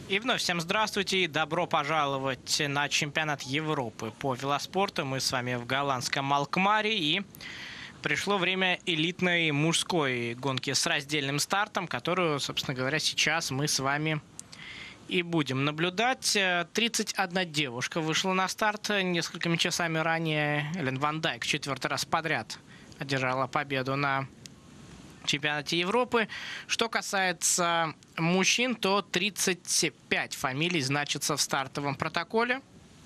И вновь всем здравствуйте и добро пожаловать на чемпионат Европы по велоспорту. Мы с вами в голландском Алкмаре, и пришло время элитной мужской гонки с раздельным стартом, которую, собственно говоря, сейчас мы с вами и будем наблюдать. 31 девушка вышла на старт несколькими часами ранее. Эллен Ван Дайк в 4-й раз подряд одержала победу на чемпионате Европы. Что касается мужчин, то 35 фамилий значится в стартовом протоколе.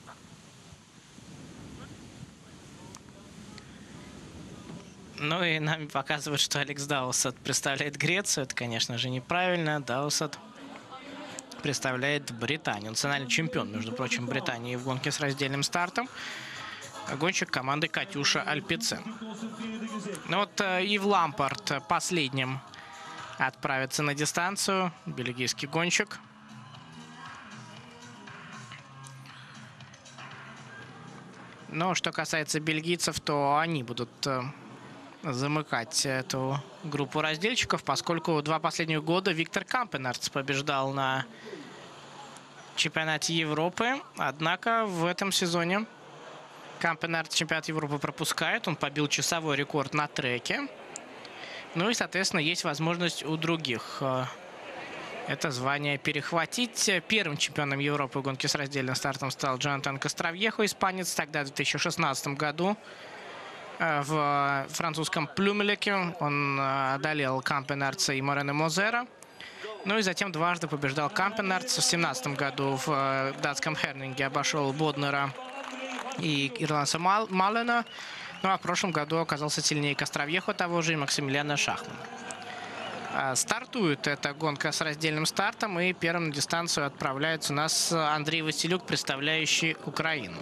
Ну и нам показывают, что Алекс Даусет представляет Грецию. Это, конечно же, неправильно. Даусет представляет Британию. Национальный чемпион, между прочим, Британии в гонке с раздельным стартом. Гонщик команды Катюша Альпецен. Ну вот Ив Лампорт последним отправится на дистанцию. Бельгийский гонщик. Но что касается бельгийцев, то они будут замыкать эту группу раздельщиков, поскольку 2 последних года Виктор Кампенартс побеждал на чемпионате Европы. Однако в этом сезоне Кампенартс чемпионат Европы пропускает. Он побил часовой рекорд на треке. Ну и, соответственно, есть возможность у других это звание перехватить. Первым чемпионом Европы в гонке с раздельным стартом стал Джонатан Кастровьехо, испанец. Тогда в 2016 году в французском Плюмелеке он одолел Кампенартса и Морене Мозера. Ну и затем дважды побеждал Кампенартс. В 2017 году в датском Хернинге обошел Боднера и ирландца Малена. Ну а в прошлом году оказался сильнее Кастровьехо того же и Максимилиана Шахмана. Стартует эта гонка с раздельным стартом, и первым на дистанцию отправляется у нас Андрей Василюк, представляющий Украину.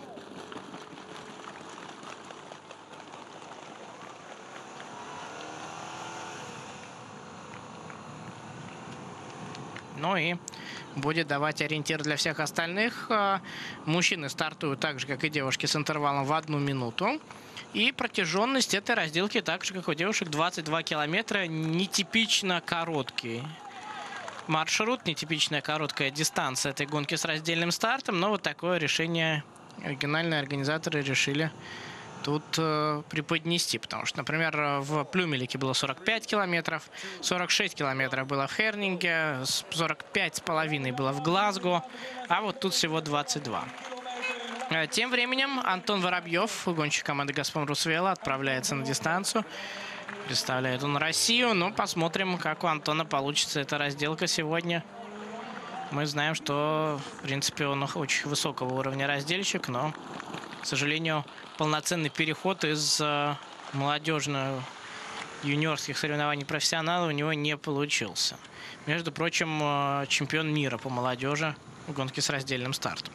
Ну и будет давать ориентир для всех остальных. Мужчины стартуют так же, как и девушки, с интервалом в 1 минуту. И протяженность этой разделки, так же, как у девушек, 22 километра. Нетипично короткий маршрут, нетипичная короткая дистанция этой гонки с раздельным стартом. Но вот такое решение оригинальные организаторы решили тут преподнести. Потому что, например, в Плюмелике было 45 километров, 46 километров было в Хернинге, 45,5 было в Глазго, а вот тут всего 22. Тем временем Антон Воробьев, гонщик команды «Газпром Русвелла», отправляется на дистанцию. Представляет он Россию. Ну, посмотрим, как у Антона получится эта разделка сегодня. Мы знаем, что, в принципе, он очень высокого уровня раздельщик, но, к сожалению, полноценный переход из молодежных юниорских соревнований профессионала у него не получился. Между прочим, чемпион мира по молодежи в гонке с раздельным стартом.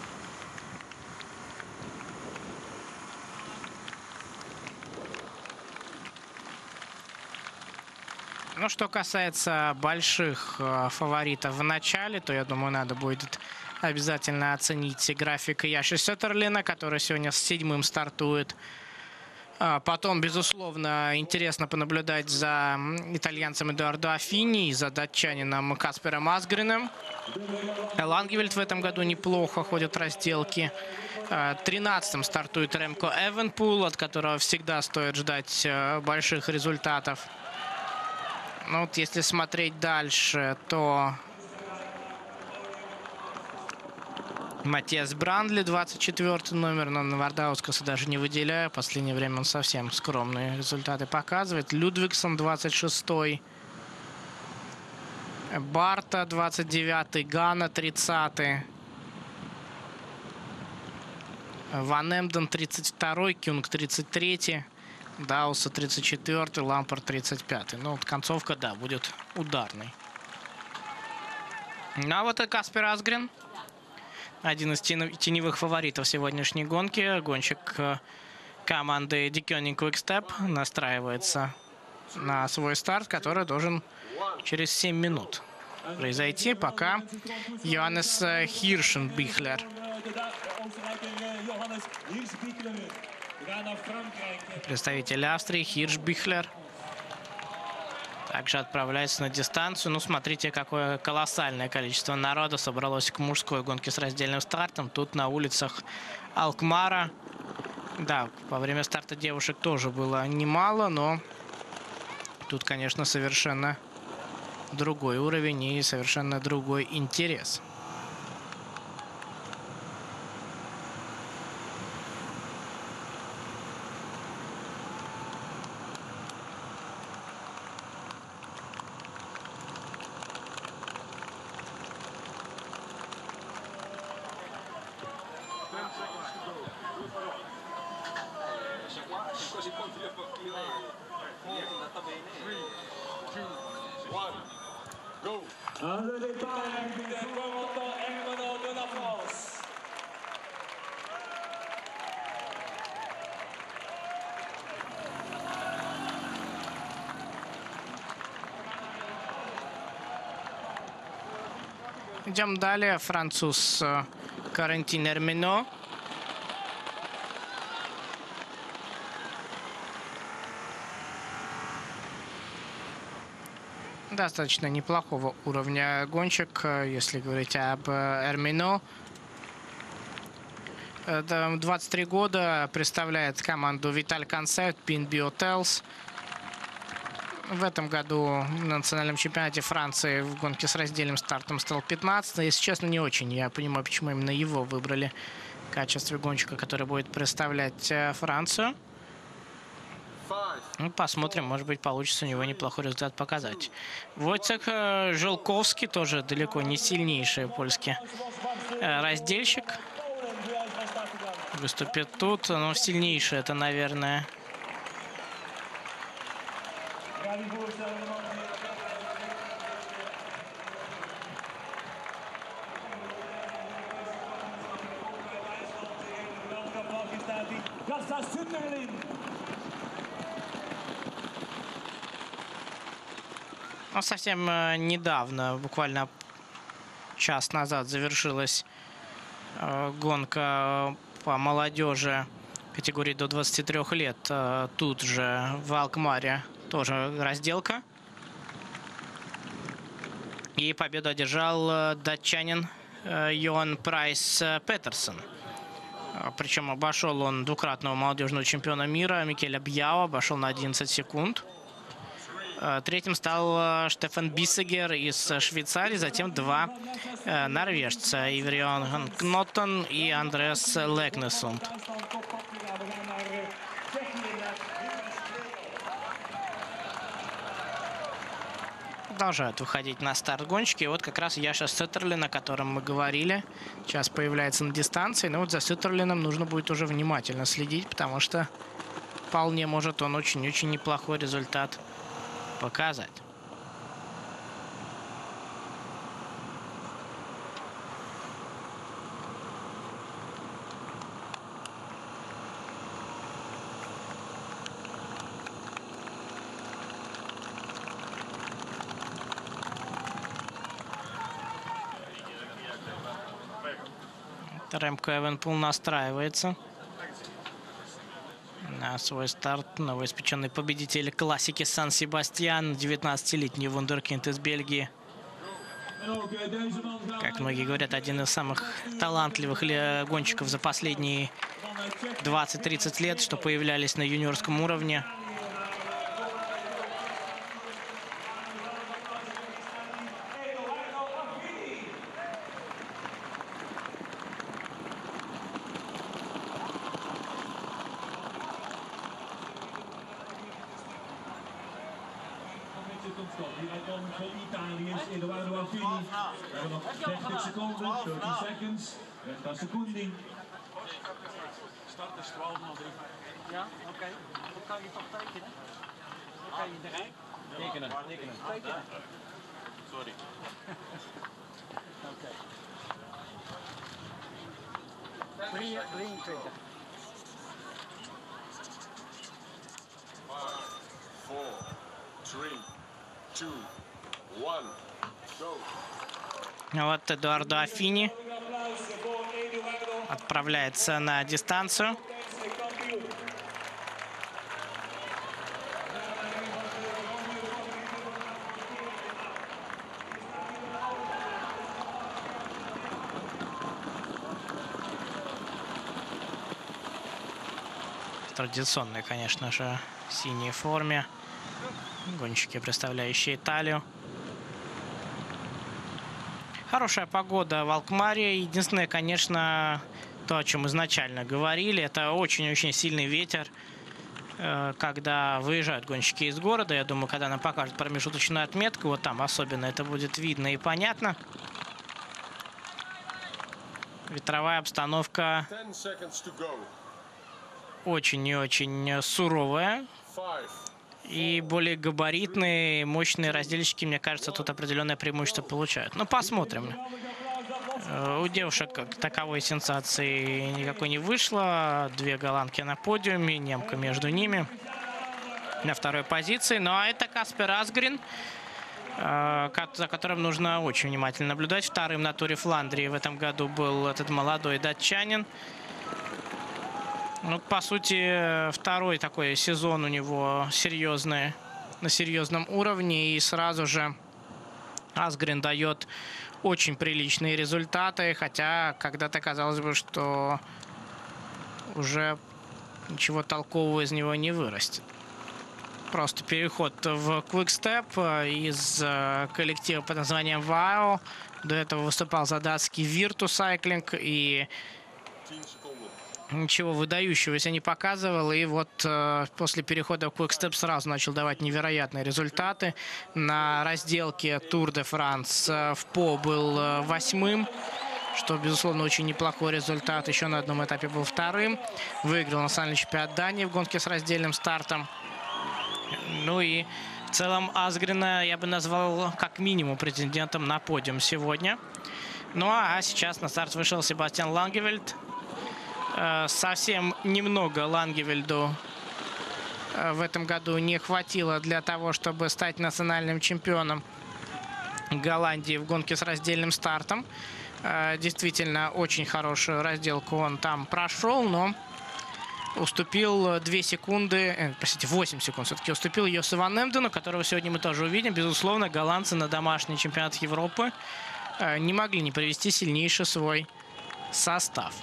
Ну, что касается больших фаворитов в начале, то, я думаю, надо будет обязательно оценить график Яши Сётерлина, который сегодня с 7-м стартует. Потом, безусловно, интересно понаблюдать за итальянцем Эдуардо Афини и за датчанином Каспером Асгреном. Лангевельд в этом году неплохо ходит в разделки. 13-м стартует Ремко Эвенпул, от которого всегда стоит ждать больших результатов. Ну вот если смотреть дальше, то Матиас Брандли, 24 номер, но Вардаускаса даже не выделяю. В последнее время он совсем скромные результаты показывает. Людвигсон, 26-й. Барта, 29-й. Гана, 30-й. Ван Эмден, 32-й. Кюнг, 33-й. Дауса, 34-й. Лампорт, 35-й. Ну вот концовка, да, будет ударной. Ну а вот и Каспер Асгрен. Один из теневых фаворитов сегодняшней гонки. Гонщик команды Deceuninck Quick-Step настраивается на свой старт, который должен через 7 минут произойти, пока Йоаннес Хиршенбихлер, представитель Австрии, Хиршбихлер, Также отправляется на дистанцию. Ну, смотрите, какое колоссальное количество народа собралось к мужской гонке с раздельным стартом. Тут на улицах Алкмара. Да, во время старта девушек тоже было немало, но тут, конечно, совершенно другой уровень и совершенно другой интерес. Идем далее. Француз Карентин Эрмино. Достаточно неплохого уровня гонщик, если говорить об Эрмино. 23 года, представляет команду Vital Concept, Pinby Hotels. В этом году на национальном чемпионате Франции в гонке с раздельным стартом стал 15. Если честно, не очень. Я понимаю, почему именно его выбрали в качестве гонщика, который будет представлять Францию. Ну, посмотрим, может быть, получится у него неплохой результат показать. Войцех Жолковский, тоже далеко не сильнейший польский раздельщик. Выступит тут, но сильнейший это, наверное... Ну, совсем недавно, буквально час назад, завершилась гонка по молодежи категории до 23 лет. Тут же в Алкмаре тоже разделка. И победу одержал датчанин Йоан Прайс Петерсон. Причем обошел он двукратного молодежного чемпиона мира Микеля Бьяо, обошел на 11 секунд. Третьим стал Штефан Биссегер из Швейцарии, затем два норвежца Иврион Кноттон и Андреас Лекнесунд. Продолжают выходить на старт гонщики. И вот как раз Яша Сеттерлин, о котором мы говорили, сейчас появляется на дистанции. Но вот за Сеттерлином нужно будет уже внимательно следить, потому что вполне может он очень-очень неплохой результат показать. Ремко Эвенпул настраивается на свой старт. Новоиспеченный победитель классики Сан-Себастьян, 19-летний вундеркинд из Бельгии. Как многие говорят, один из самых талантливых гонщиков за последние 20-30 лет, что появлялись на юниорском уровне. Start is 12:03. Ja, oké. Dan kan je toch tekenen? Dan kan je erin. Tekenen. Tekenen. Sorry. Oké. 23. 5, 4, 3, 2, 1, go. Вот Эдуардо Афини отправляется на дистанцию. традиционной, конечно же, синей форме. Гонщики, представляющие Италию. Хорошая погода в Алкмаре. Единственное, конечно, то, о чем изначально говорили, это очень-очень сильный ветер, когда выезжают гонщики из города. Я думаю, когда нам покажут промежуточную отметку, вот там особенно это будет видно и понятно. Ветровая обстановка очень и очень суровая. И более габаритные, мощные разделщики, мне кажется, тут определенное преимущество получают. Ну, посмотрим. У девушек как таковой сенсации никакой не вышло. Две голландки на подиуме, немка между ними на второй позиции. Ну, а это Каспер Асгрен, за которым нужно очень внимательно наблюдать. Вторым на туре Фландрии в этом году был этот молодой датчанин. Ну, по сути, второй такой сезон у него серьезный, на серьезном уровне. И сразу же Асгрен дает очень приличные результаты. Хотя когда-то казалось бы, что уже ничего толкового из него не вырастет. Просто переход в Quick-Step из коллектива под названием VAO. До этого выступал за датский Virtu Cycling и ничего выдающегося не показывал. И вот после перехода в Quick-Step сразу начал давать невероятные результаты. На разделке Tour de France в По был 8-м, что, безусловно, очень неплохой результат. Еще на одном этапе был 2-м. Выиграл национальный чемпионат Дании в гонке с раздельным стартом. Ну и в целом Асгрена я бы назвал как минимум претендентом на подиум сегодня. Ну а сейчас на старт вышел Себастьян Лангевельд. Совсем немного Лангевельду в этом году не хватило для того, чтобы стать национальным чемпионом Голландии в гонке с раздельным стартом. Действительно, очень хорошую разделку он там прошел, но уступил 2 секунды, простите, 8 секунд все-таки уступил Йоссу Ван Эмдену, которого сегодня мы тоже увидим. Безусловно, голландцы на домашний чемпионат Европы не могли не привести сильнейший свой состав.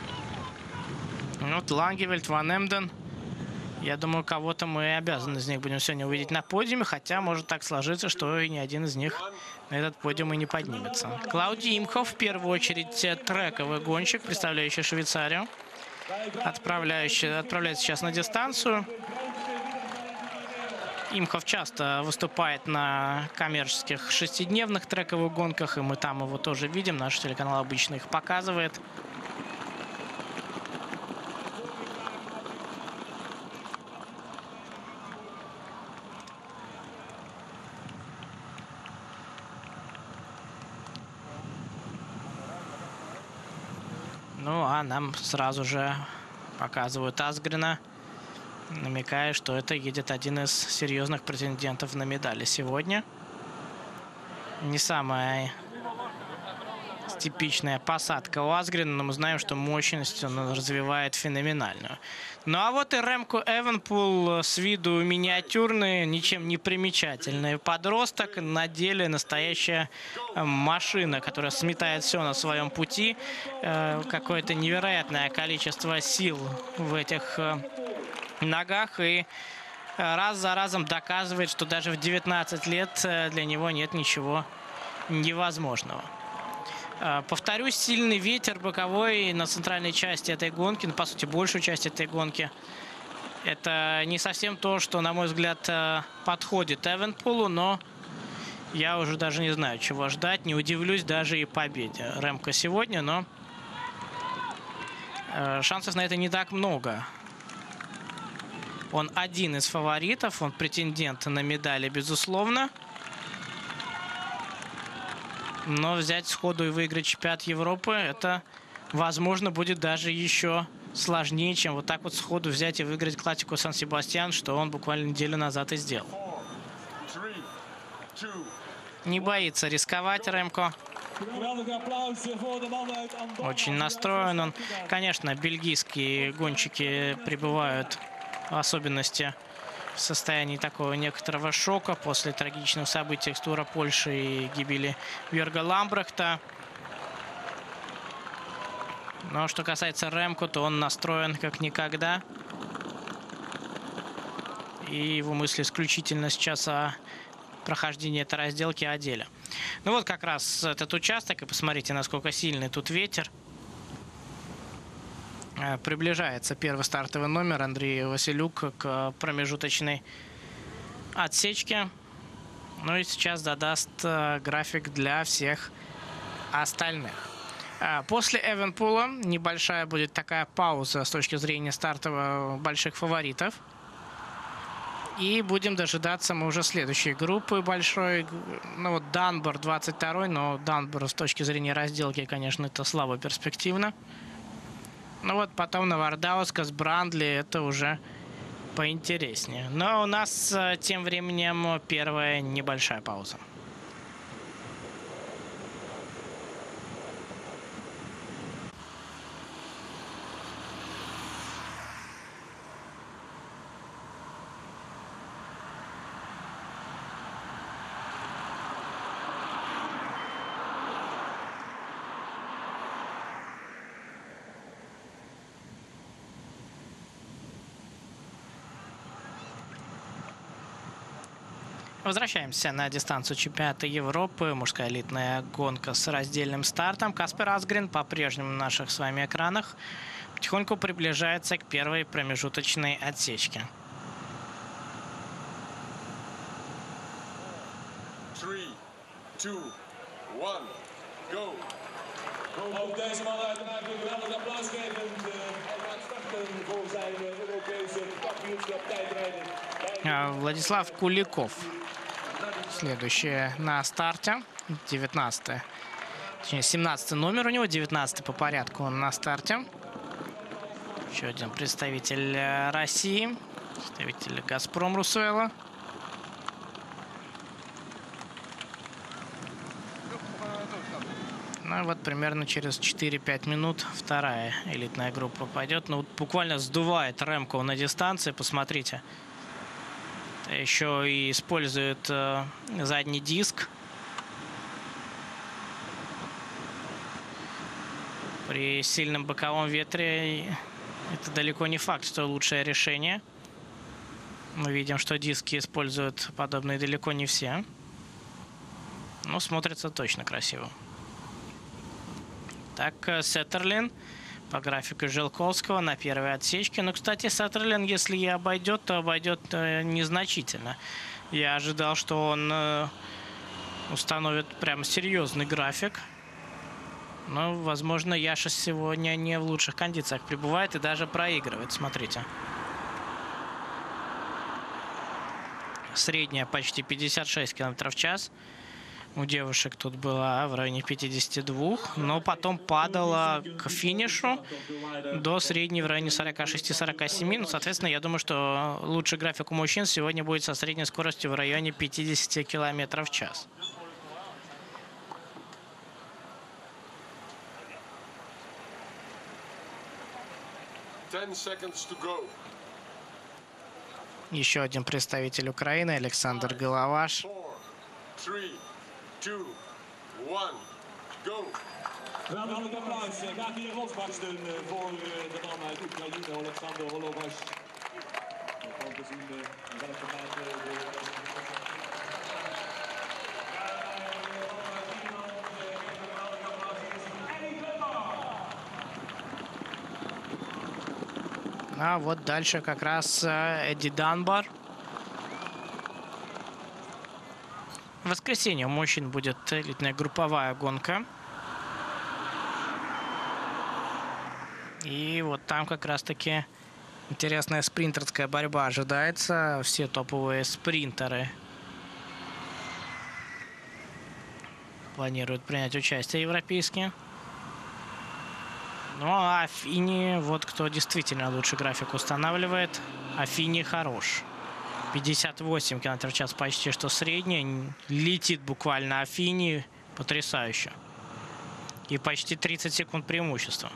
Вот Лангевельд, Ван Эмден. Я думаю, кого-то мы обязаны из них будем сегодня увидеть на подиуме, хотя может так сложиться, что и ни один из них на этот подиум и не поднимется. Клауди Имхоф, в первую очередь трековый гонщик, представляющий Швейцарию. Отправляется сейчас на дистанцию. Имхоф часто выступает на коммерческих 6-дневных трековых гонках, и мы там его тоже видим. Наш телеканал обычно их показывает. Ну, а нам сразу же показывают Асгрена, намекая, что это едет один из серьезных претендентов на медали сегодня. Не самая типичная посадка у Асгрена, но мы знаем, что мощность он развивает феноменальную. Ну а вот и Ремко Эвенпул, с виду миниатюрный, ничем не примечательный подросток, на деле настоящая машина, которая сметает все на своем пути. Какое-то невероятное количество сил в этих ногах, и раз за разом доказывает, что даже в 19 лет для него нет ничего невозможного. Повторюсь, сильный ветер боковой на центральной части этой гонки, по сути, большую часть этой гонки. Это не совсем то, что, на мой взгляд, подходит Эвенпулу, но я уже даже не знаю, чего ждать. Не удивлюсь даже и победе Ремко сегодня, но шансов на это не так много. Он один из фаворитов, он претендент на медали, безусловно. Но взять сходу и выиграть чемпионат Европы, это, возможно, будет даже еще сложнее, чем вот так вот сходу взять и выиграть классику Сан-Себастьян, что он буквально неделю назад и сделал. Не боится рисковать Ремко. Очень настроен он. Конечно, бельгийские гонщики пребывают в особенности в состоянии такого некоторого шока после трагичных событий с тура Польши и гибели Бьорга Ламбрехта. Но что касается Ремко, то он настроен как никогда. И его мысли исключительно сейчас о прохождении этой разделки о деле. Ну вот как раз этот участок. И посмотрите, насколько сильный тут ветер. Приближается первый стартовый номер Андрей Василюк к промежуточной отсечке. Ну и сейчас задаст график для всех остальных. После Эвенпула небольшая будет такая пауза с точки зрения стартовых больших фаворитов. И будем дожидаться мы уже следующей группы большой. Ну вот Данбор 22-й, но Данбор с точки зрения разделки, конечно, это слабо перспективно. Ну вот потом Новардаускас, Брандли, это уже поинтереснее. Но у нас тем временем первая небольшая пауза. Возвращаемся на дистанцию чемпионата Европы. Мужская элитная гонка с раздельным стартом. Каспер Асгрен по-прежнему на наших с вами экранах потихоньку приближается к первой промежуточной отсечке. 3, 2, 1, go! Ook deze man uiteraard een geweldig applaus geven. Hij gaat starten voor zijn Europese kampioenschap tijdrijden. Владислав Куликов. Следующее на старте. 19-е. Точнее, 17-й номер у него. 19-й по порядку он на старте. Еще один представитель России. Представитель Газпром Русуэла. Ну вот примерно через 4-5 минут вторая элитная группа пойдет. Ну вот буквально сдувает Ремко на дистанции. Посмотрите. Еще и использует задний диск. При сильном боковом ветре это далеко не факт, что лучшее решение. Мы видим, что диски используют подобные далеко не все. Но смотрится точно красиво. Так, Сеттерлин по графику Желковского на первой отсечке. Но, кстати, Сеттерлин, если и обойдет, то обойдет незначительно. Я ожидал, что он установит прям серьезный график. Но, возможно, Яша сегодня не в лучших кондициях пребывает и даже проигрывает. Смотрите. Средняя почти 56 км в час. У девушек тут была в районе 52, но потом падала к финишу до средней в районе 46-47. Ну, соответственно, я думаю, что лучший график у мужчин сегодня будет со средней скоростью в районе 50 км в час. Еще один представитель Украины, Александр Головаш. 2, 1, go! Geweldig applaus. Gaat hier losbarsten voor de man uit Oekraïne, Alexander Golovash. Om te zien in welke mate А вот дальше как раз Эдди Данбор. В воскресенье у мужчин будет элитная групповая гонка. И вот там как раз-таки интересная спринтерская борьба ожидается. Все топовые спринтеры планируют принять участие европейские. Ну а Афини, вот кто действительно лучший график устанавливает. Афини хорош. 58 км в час почти что средний. Летит буквально Афини. Потрясающе. И почти 30 секунд преимущества.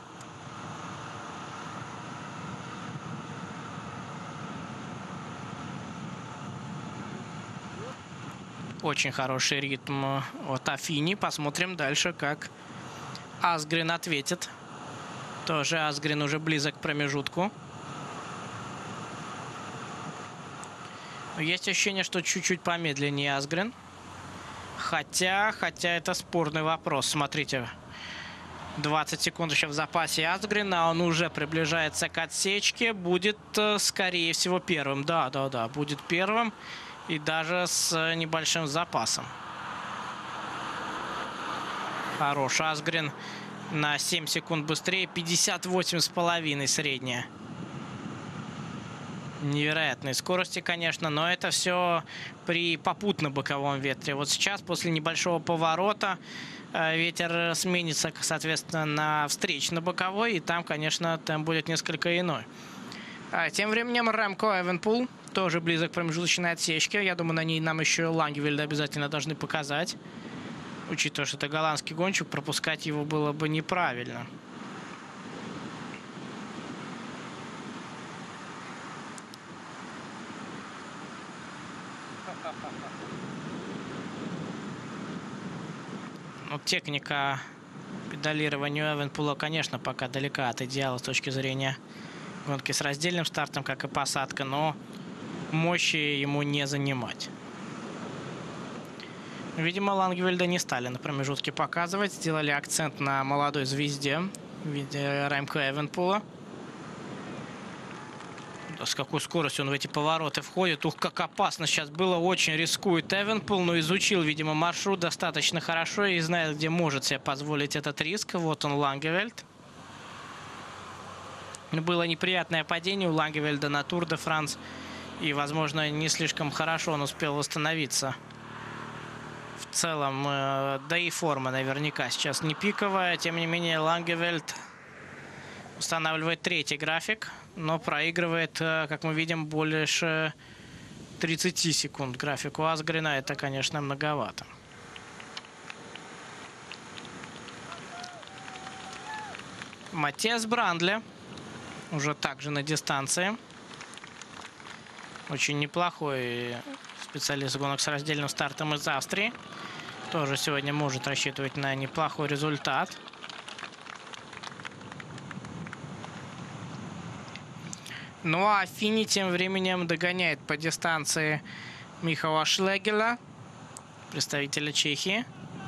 Очень хороший ритм от Афини. Посмотрим дальше, как Асгрен ответит. Тоже Асгрен уже близок к промежутку. Есть ощущение, что чуть-чуть помедленнее Асгрен. Хотя это спорный вопрос. Смотрите, 20 секунд еще в запасе Асгрена. Он уже приближается к отсечке. Будет, скорее всего, первым. Да, будет первым. И даже с небольшим запасом. Хорош Асгрен. На 7 секунд быстрее. 58,5 средняя. Невероятной скорости, конечно, но это все при попутно-боковом ветре. Вот сейчас, после небольшого поворота, ветер сменится, соответственно, на встречно-боковой, и там, конечно, темп будет несколько иной. Тем временем Ремко Эвенпул тоже близок к промежуточной отсечке. Я думаю, на ней нам еще Лангевельда обязательно должны показать. Учитывая, что это голландский гонщик, пропускать его было бы неправильно. Ну, техника педалирования Эвенпула, конечно, пока далека от идеала с точки зрения гонки с раздельным стартом, как и посадка, но мощи ему не занимать. Видимо, Лангевельда не стали на промежутке показывать, сделали акцент на молодой звезде в виде Ремко Эвенпула. С какой скоростью он в эти повороты входит. Ух, как опасно сейчас было. Очень рискует Эвенпул, но изучил, видимо, маршрут достаточно хорошо и знает, где может себе позволить этот риск. Вот он, Лангевельд. Было неприятное падение у Лангевельда на Тур де Франс. И, возможно, не слишком хорошо он успел восстановиться. В целом, да и форма наверняка сейчас не пиковая. Тем не менее, Лангевельд устанавливает третий график, но проигрывает, как мы видим, больше 30 секунд графику Асгрена. Это, конечно, многовато. Матиас Брандле уже также на дистанции. Очень неплохой специалист гонок с раздельным стартом из Австрии. Тоже сегодня может рассчитывать на неплохой результат. Ну а Афини тем временем догоняет по дистанции Михала Шлегеля, представителя Чехии.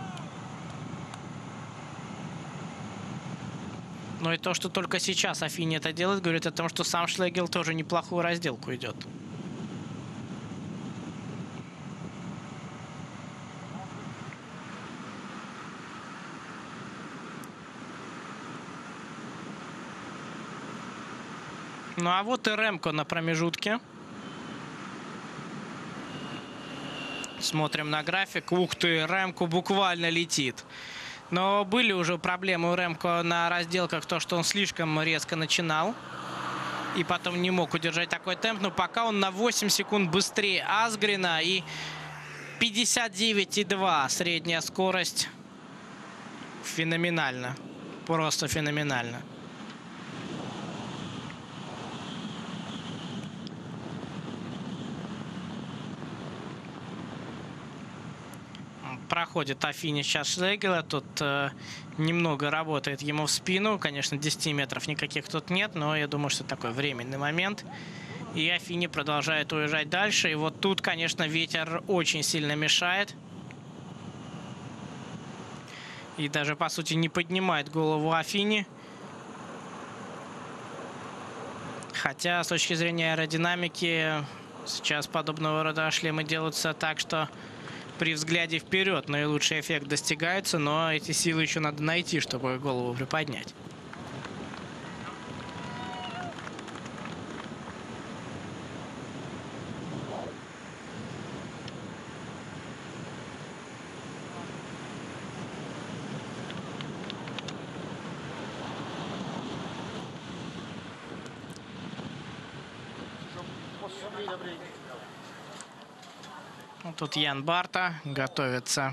Ну и то, что только сейчас Афини это делает, говорит о том, что сам Шлегель тоже неплохую разделку идет. Ну а вот и Ремко на промежутке. Смотрим на график. Ух ты, Ремко буквально летит. Но были уже проблемы у Ремко на разделках, то, что он слишком резко начинал. И потом не мог удержать такой темп. Но пока он на 8 секунд быстрее Асгрена. И 59,2 средняя скорость. Феноменально. Просто феноменально. Проходит Афини сейчас Шлегеля. Тут немного работает ему в спину. Конечно, 10 метров никаких тут нет, но я думаю, что такой временный момент. И Афини продолжает уезжать дальше. И вот тут, конечно, ветер очень сильно мешает. И даже, по сути, не поднимает голову Афини. Хотя, с точки зрения аэродинамики, сейчас подобного рода шлемы делаются так, что при взгляде вперед наилучший эффект достигается, но эти силы еще надо найти, чтобы голову приподнять. Тут Ян Барта готовится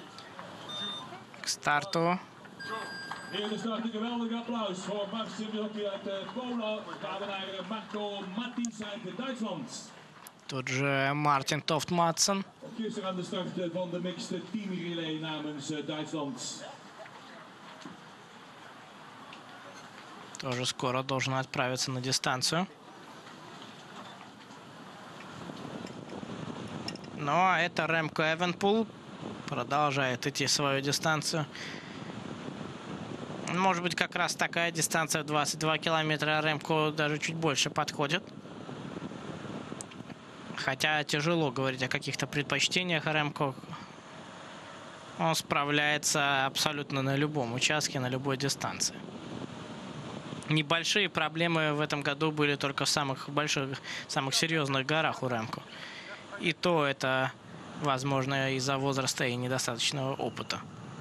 к старту. Eerder start een geweldig applaus voor Marcin Wilkie uit Polen, vader Marco Mattis uit Duitsland. Тут же Мартин Тофт Матсон. Gisteren aan de start van de mixed team relay namens Duitsland. Тоже скоро должен отправиться на дистанцию. Ну, а это Ремко Эвенпул. Продолжает идти свою дистанцию. Может быть, как раз такая дистанция 22 километра Ремко даже чуть больше подходит. Хотя тяжело говорить о каких-то предпочтениях Ремко. Он справляется абсолютно на любом участке, на любой дистанции. Небольшие проблемы в этом году были только в самых больших, самых серьезных горах у Ремко. И то это, возможно, из-за возраста и недостаточного опыта.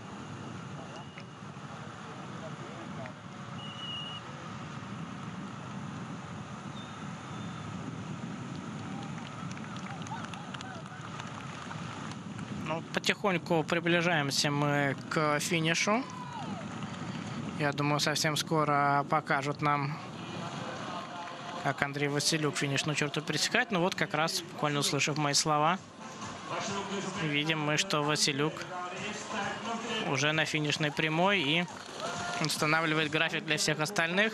Ну, потихоньку приближаемся мы к финишу. Я думаю, совсем скоро покажут нам, как Андрей Василюк финишную черту пересекает. Ну вот как раз, буквально услышав мои слова, видим мы, что Василюк уже на финишной прямой и устанавливает график для всех остальных.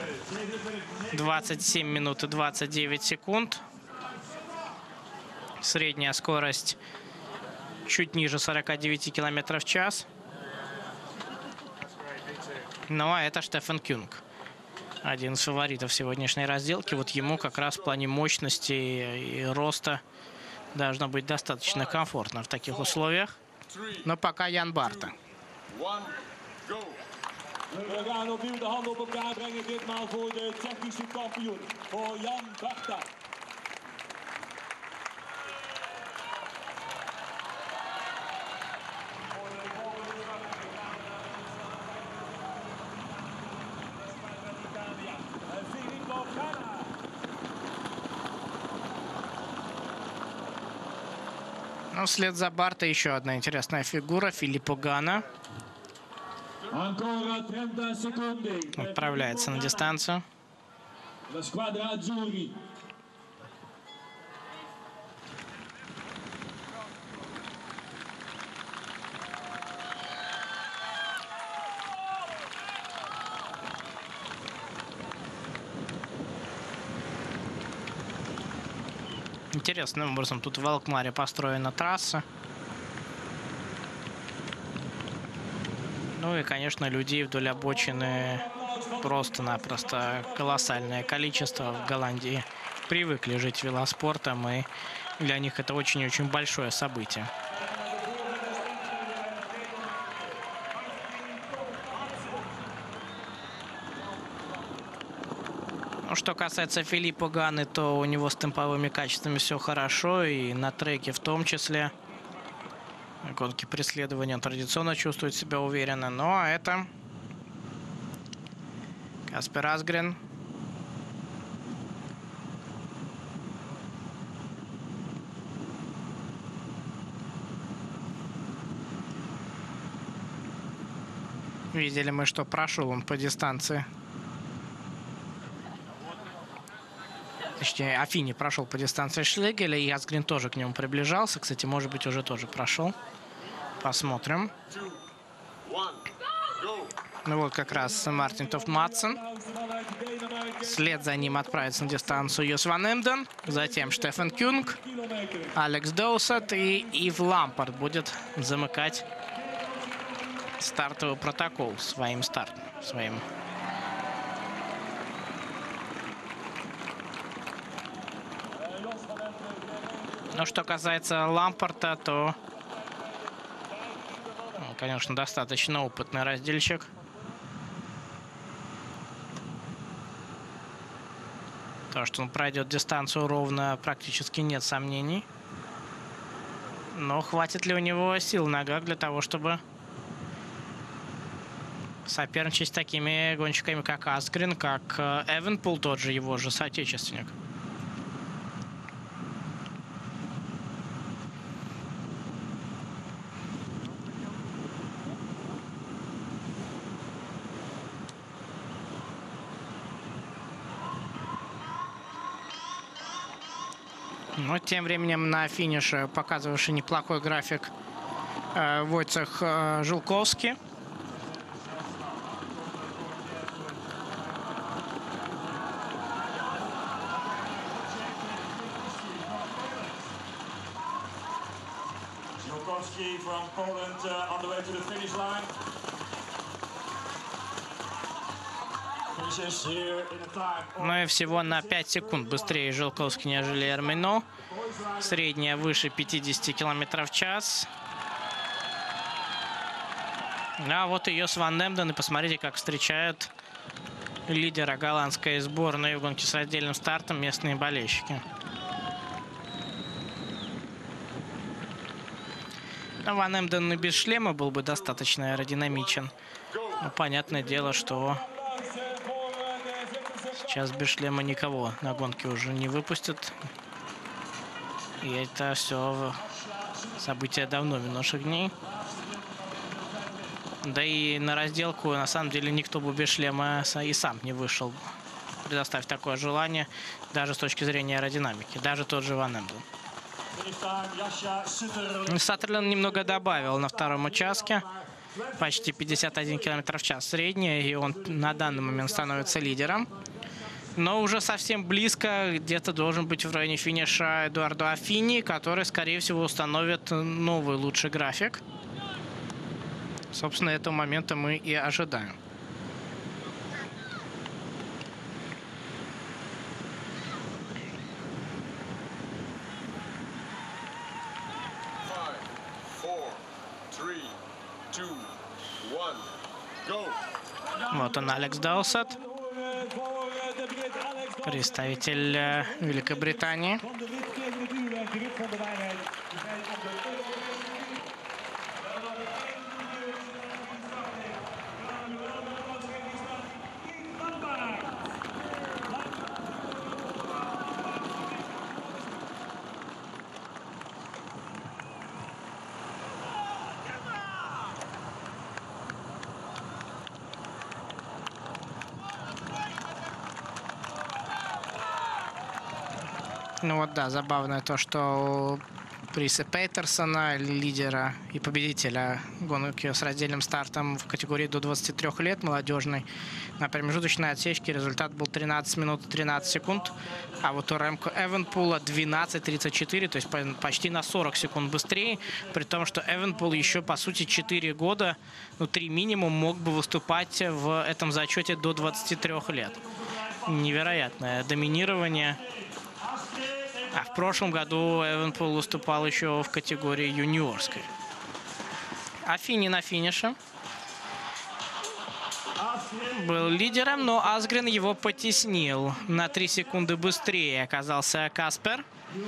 27 минут и 29 секунд. Средняя скорость чуть ниже 49 километров в час. Ну а это Штефан Кюнг. Один из фаворитов сегодняшней разделки. Вот ему как раз в плане мощности и роста должно быть достаточно комфортно в таких условиях. Но пока Ян Барта. We gaan opnieuw de handen op elkaar brengen, ditmaal voor de Tsjechische kampioen, voor Jan Barta. Ну, вслед за Барта еще одна интересная фигура. Филиппо Гана. Отправляется на дистанцию. Интересным образом тут в Алкмаре построена трасса. Ну и, конечно, людей вдоль обочины просто-напросто колоссальное количество. В Голландии привыкли жить велоспортом, и для них это очень-очень большое событие. Ну, что касается Филиппо Ганы, то у него с темповыми качествами все хорошо, и на треке в том числе. В гонке преследования он традиционно чувствует себя уверенно. Ну, а это Каспер Асгрен. Видели мы, что прошел он по дистанции. Точнее, Афини прошел по дистанции Шлегеля, и Асгрен тоже к нему приближался. Кстати, может быть, уже тоже прошел. Посмотрим. Ну вот как раз Мартин Тофт Матсен. Вслед за ним отправится на дистанцию Йос Ван Эмден. Затем Штефан Кюнг, Алекс Доусет и Ив Лампарт будет замыкать стартовый протокол своим стартом. Но что касается Лампарта, то он, конечно, достаточно опытный раздельщик. То, что он пройдет дистанцию ровно, практически нет сомнений. Но хватит ли у него сил в ногах для того, чтобы соперничать с такими гонщиками, как Асгрен, как Эвенпул, тот же его же соотечественник? Но тем временем на финише, показывавший неплохой график, Войцех Жилковский. Żelkowski from Poland on the way to the finish line. Finishes here in a time. Ну и всего на 5 секунд быстрее Желковский, нежели Эрмино. Средняя выше 50 км в час. А вот ее с Ван Эмден. И посмотрите, как встречают лидера голландской сборной в гонке с раздельным стартом местные болельщики. Но Ван Эмден и без шлема был бы достаточно аэродинамичен. Но понятное дело, что сейчас без шлема никого на гонке уже не выпустят. И это все события давно минувших дней. Да и на разделку, на самом деле, никто бы без шлема и сам не вышел. Предоставь такое желание, даже с точки зрения аэродинамики. Даже тот же Ван Эмден. Саттерлен немного добавил на втором участке. Почти 51 км в час средняя. И он на данный момент становится лидером. Но уже совсем близко, где-то должен быть в районе финиша Эдуардо Афини, который, скорее всего, установит новый лучший график. Собственно, этого момента мы и ожидаем. Вот он, Алекс Даусет, представитель Великобритании. Ну вот да, забавно то, что Бриса Петерсона, лидера и победителя гонки с раздельным стартом в категории до 23 лет, молодежной, на промежуточной отсечке результат был 13 минут и 13 секунд. А вот у Ремко Эвенпула 12:34, то есть почти на 40 секунд быстрее. При том, что Эвенпул еще, по сути, 4 года, ну 3 минимум, мог бы выступать в этом зачете до 23 лет. Невероятное доминирование. А в прошлом году Эвенпул выступал еще в категории юниорской. Афини на финише. Был лидером, но Асгрен его потеснил. На 3 секунды быстрее оказался Каспер.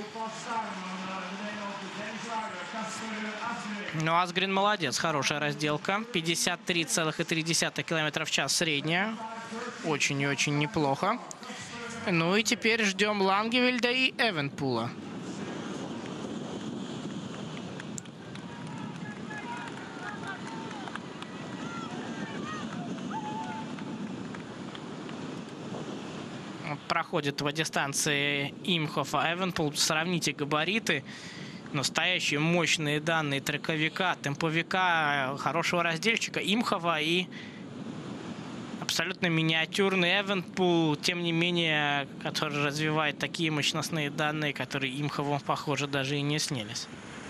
Но Асгрен молодец, хорошая разделка. 53,3 км в час средняя. Очень и очень неплохо. Ну и теперь ждем Лангевельда и Эвенпула. Проходит по дистанции Имхоф, Эвенпул. Сравните габариты. Настоящие мощные данные трековика, темповика, хорошего раздельщика Имхова и абсолютно миниатюрный Эвенпул, тем не менее, который развивает такие мощностные данные, которые Имхову, похоже, даже и не снились.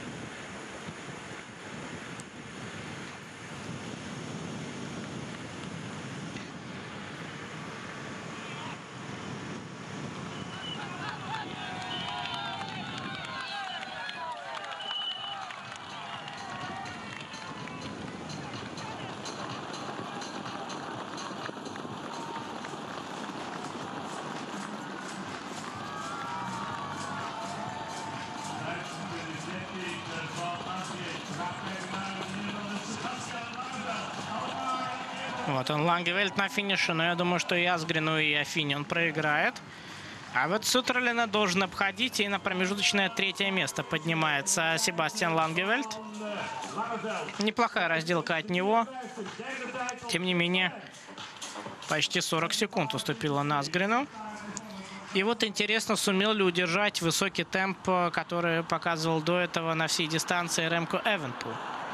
Вот он, Лангевельд на финише, но я думаю, что и Асгрену, и Афини он проиграет. А вот Сутерлина должен обходить, и на промежуточное 3-е место поднимается Себастьян Лангевельд. Неплохая разделка от него. Тем не менее, почти 40 секунд уступила на Асгрену. И вот интересно, сумел ли удержать высокий темп, который показывал до этого на всей дистанции Ремко Эвенпул.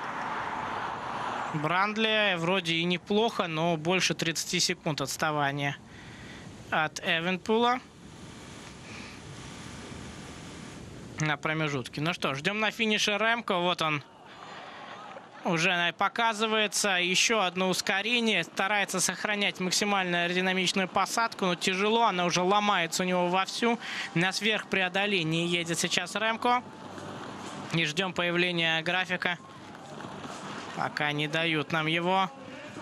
Брандли вроде и неплохо, но больше 30 секунд отставания от Эвенпула на промежутке. Ну что, ждем на финише Ремко. Вот он, Уже показывается еще одно ускорение. Старается сохранять максимально аэродинамичную посадку, но тяжело. Она уже ломается у него вовсю. На сверхпреодолении едет сейчас Ремко. И ждем появления графика. Пока не дают нам его.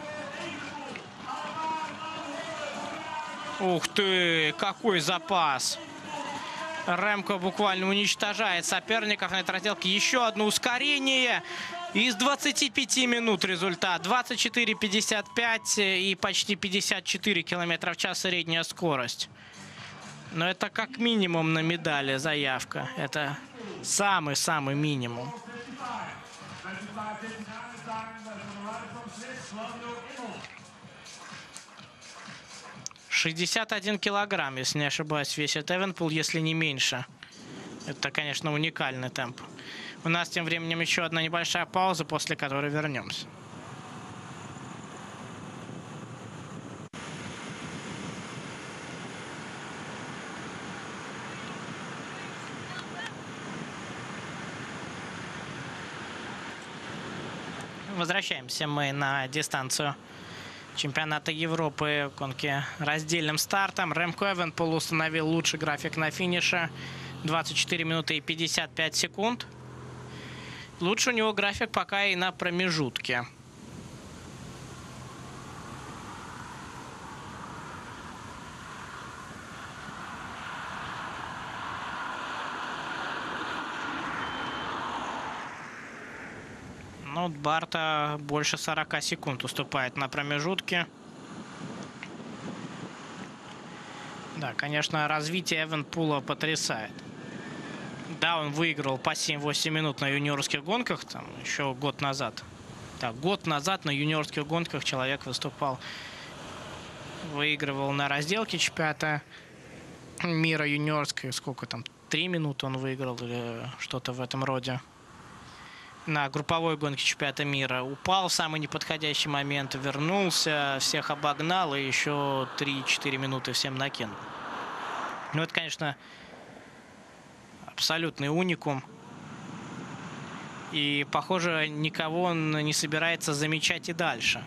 Ух ты, какой запас! Ремко буквально уничтожает соперников на этой разделке. Еще одно ускорение. Из 25 минут результат. 24:55 и почти 54 км в час средняя скорость. Но это как минимум на медали заявка. Это самый-самый минимум. 61 килограмм, если не ошибаюсь, весит Эвенпул, если не меньше. Это, конечно, уникальный темп. У нас тем временем еще одна небольшая пауза, после которой вернемся. Возвращаемся мы на дистанцию чемпионата Европы в гонке раздельным стартом. Ремко Эвенпул установил лучший график на финише. 24 минуты и 55 секунд. Лучше у него график пока и на промежутке. Ну, Барта больше 40 секунд уступает на промежутке. Да, конечно, развитие Эвенпула потрясает. Да, он выиграл по 7-8 минут на юниорских гонках, там, еще год назад. Так, год назад на юниорских гонках человек выступал. Выигрывал на разделке чемпионата мира юниорской. Сколько там? 3 минуты он выиграл или что-то в этом роде. На групповой гонке чемпионата мира. Упал в самый неподходящий момент, вернулся, всех обогнал и еще 3-4 минуты всем накинул. Ну, это, конечно, абсолютный уникум. И, похоже, никого он не собирается замечать и дальше.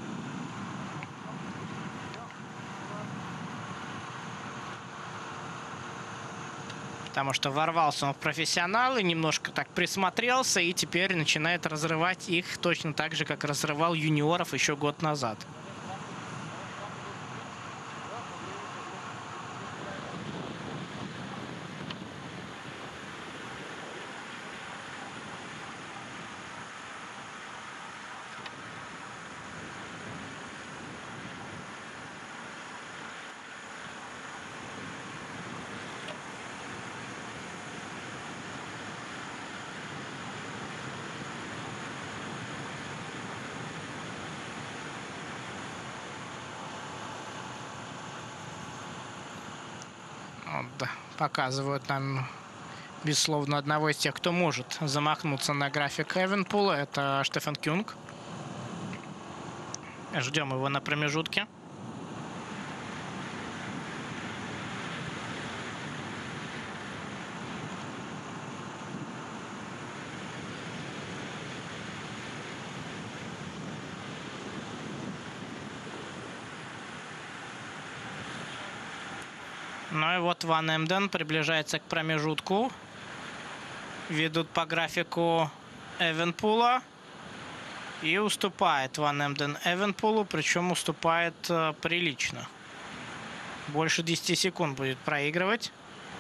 Потому что ворвался он в профессионалы, немножко так присмотрелся и теперь начинает разрывать их точно так же, как разрывал юниоров еще год назад. Вот, показывают нам, безусловно, одного из тех, кто может замахнуться на график Эвенпула. Это Штефан Кюнг. Ждем его на промежутке. Ну и вот Ван Эмден приближается к промежутку. Ведут по графику Эвенпула. И уступает Ван Эмден Эвенпулу, причем уступает прилично. Больше 10 секунд будет проигрывать.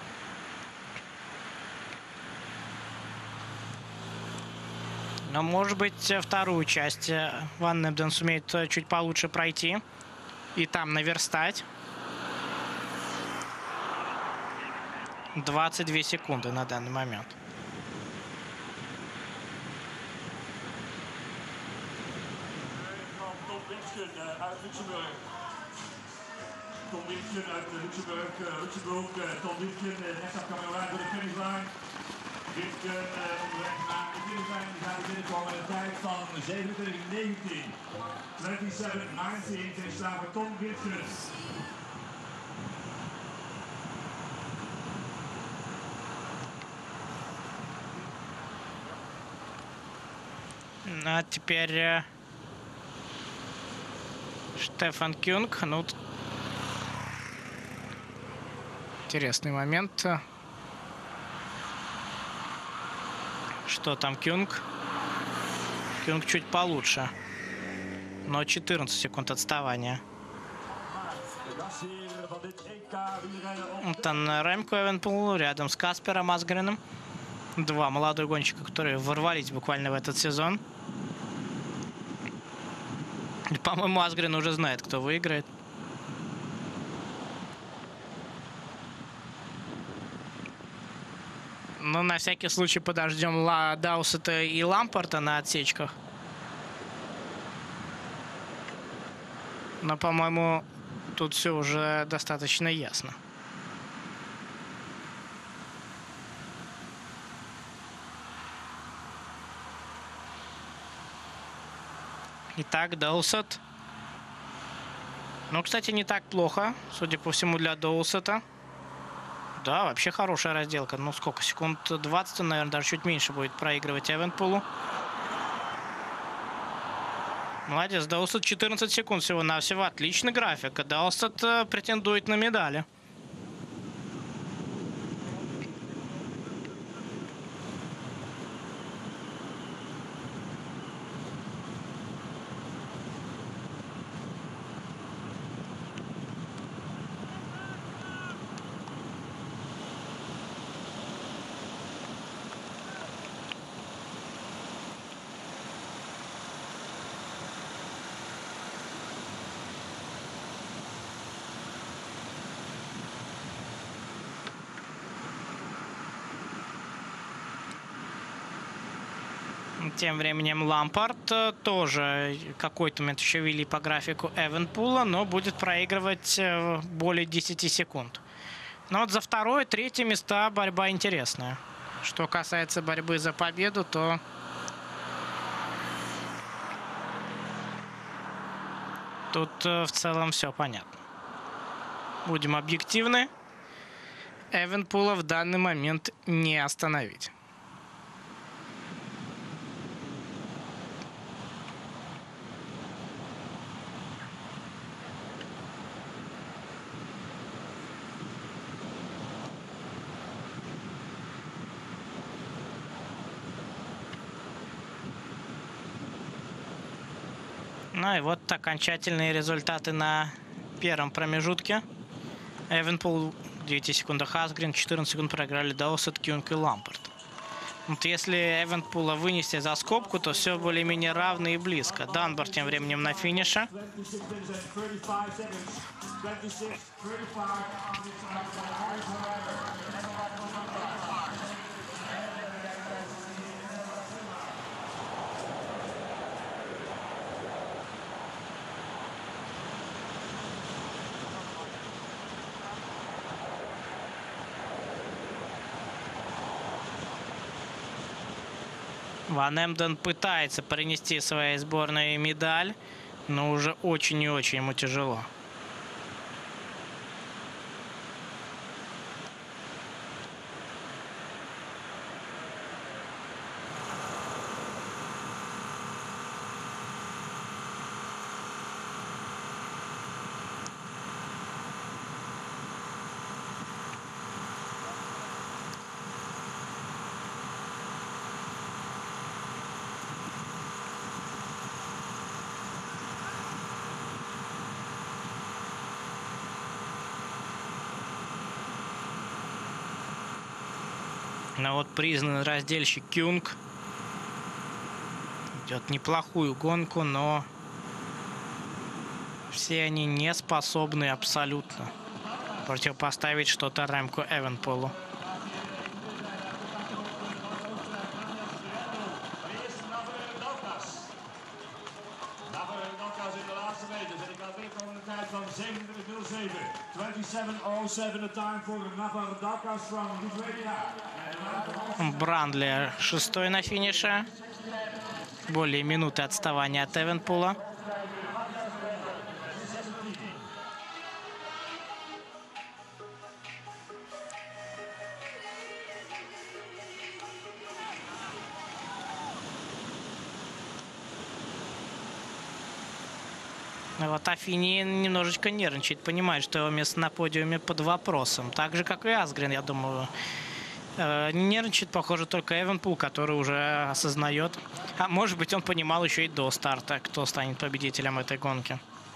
Но, может быть, вторую часть Ван Эмден сумеет чуть получше пройти. И там наверстать. 22 секунды на данный момент. Tom Wintgen uit Luxemburg. Tom Wintgen net afgekomen door de finishlijn. Wintgen onderweg naar de finishlijn. Die gaat binnenkomen in een tijd van 27:19. 27:19 ten staan voor Tom Wintgen. А теперь Штефан Кюнг. Ну, интересный момент. Что там Кюнг? Кюнг чуть получше. Но 14 секунд отставания. Там Ремко Эвенпул рядом с Каспером Асгреном. Два молодых гонщика, которые ворвались буквально в этот сезон. По-моему, Асгрен уже знает, кто выиграет. Но на всякий случай подождем Даусета и Лампорта на отсечках. Но, по-моему, тут все уже достаточно ясно. Итак, Доусет. Ну, кстати, не так плохо, судя по всему, для Доусета. Да, вообще хорошая разделка. Ну, сколько? Секунд 20, наверное, даже чуть меньше будет проигрывать Эвенпулу. Молодец, Доусет 14 секунд всего-навсего. Отличный график. Доусет претендует на медали. Тем временем Лампард тоже какой-то момент еще вели по графику Эвенпула, но будет проигрывать более 10 секунд. Но вот за второе, третье места борьба интересная. Что касается борьбы за победу, то тут в целом все понятно. Будем объективны. Эвенпула в данный момент не остановить. Ну и вот окончательные результаты на первом промежутке. Эвенпул 9 секундах Асгрен, 14 секунд проиграли Доусет, Кюнг и Лампорт. Вот если Эвенпула вынести за скобку, то все более-менее равно и близко. Данбор тем временем на финише. Ван Эмден пытается принести своей сборной медаль, но уже очень и очень ему тяжело. Но вот признанный раздельщик Кюнг идет неплохую гонку, но все они не способны абсолютно противопоставить что-то Ремко Эвенпулу. Van 27.07. 27.07 the time for Navardakis from Lithuania. Брандли шестой на финише. Более минуты отставания от Эвенпула. Вот Афини немножечко нервничает, понимает, что его место на подиуме под вопросом. Так же, как и Асгрен, я думаю. Нервничает, похоже, только Эвенпул, который уже осознает. А может быть, он понимал еще и до старта, кто станет победителем этой гонки.